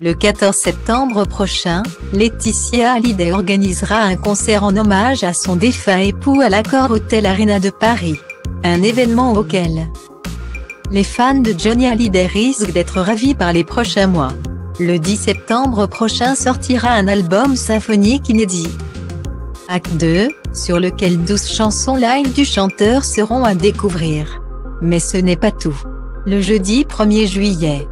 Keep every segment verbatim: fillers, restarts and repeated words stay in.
Le quatorze septembre prochain, Laetitia Hallyday organisera un concert en hommage à son défunt époux à l'Accor Hotel Arena de Paris. Un événement auquel les fans de Johnny Hallyday risquent d'être ravis par les prochains mois. Le dix septembre prochain sortira un album symphonique inédit, Acte deux, sur lequel douze chansons live du chanteur seront à découvrir. Mais ce n'est pas tout. Le jeudi premier juillet,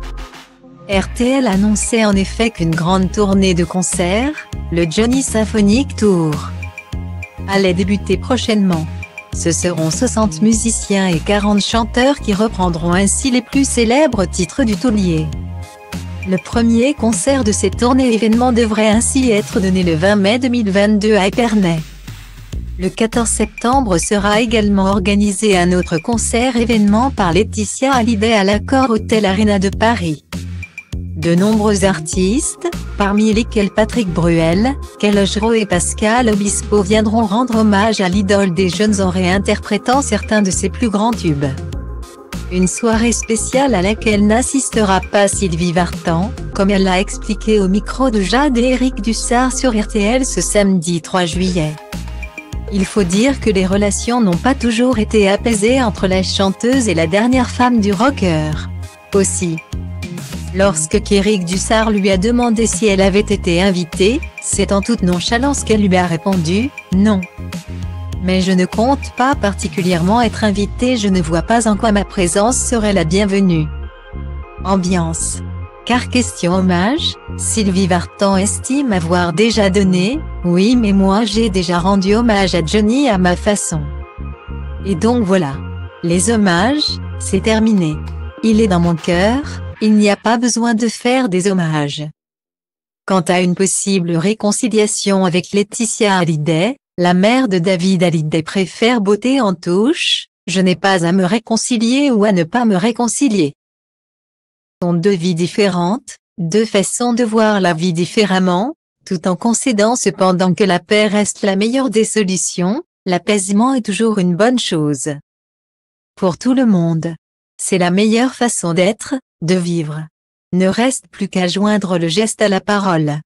R T L annonçait en effet qu'une grande tournée de concerts, le Johnny Symphonic Tour, allait débuter prochainement. Ce seront soixante musiciens et quarante chanteurs qui reprendront ainsi les plus célèbres titres du taulier. Le premier concert de cette tournée événement devrait ainsi être donné le vingt mai deux mille vingt-deux à Épernay. Le quatorze septembre sera également organisé un autre concert événement par Laetitia Hallyday à l'Accor Hotel Arena de Paris. De nombreux artistes, parmi lesquels Patrick Bruel, Calogero et Pascal Obispo viendront rendre hommage à l'idole des jeunes en réinterprétant certains de ses plus grands tubes. Une soirée spéciale à laquelle n'assistera pas Sylvie Vartan, comme elle l'a expliqué au micro de Jade et Éric Dussart sur R T L ce samedi trois juillet. Il faut dire que les relations n'ont pas toujours été apaisées entre la chanteuse et la dernière femme du rocker. Aussi, lorsque Éric Dussart lui a demandé si elle avait été invitée, c'est en toute nonchalance qu'elle lui a répondu « Non. Mais je ne compte pas particulièrement être invitée, je ne vois pas en quoi ma présence serait la bienvenue. » Ambiance. Car question hommage, Sylvie Vartan estime avoir déjà donné « Oui mais moi j'ai déjà rendu hommage à Johnny à ma façon. Et donc voilà. Les hommages, c'est terminé. Il est dans mon cœur, il n'y a pas besoin de faire des hommages. » Quant à une possible réconciliation avec Laetitia Hallyday, la mère de David Hallyday préfère botter en touche, « Je n'ai pas à me réconcilier ou à ne pas me réconcilier. » Ce sont deux vies différentes, deux façons de voir la vie différemment, tout en concédant cependant que la paix reste la meilleure des solutions, l'apaisement est toujours une bonne chose. Pour tout le monde. C'est la meilleure façon d'être, de vivre. Ne reste plus qu'à joindre le geste à la parole.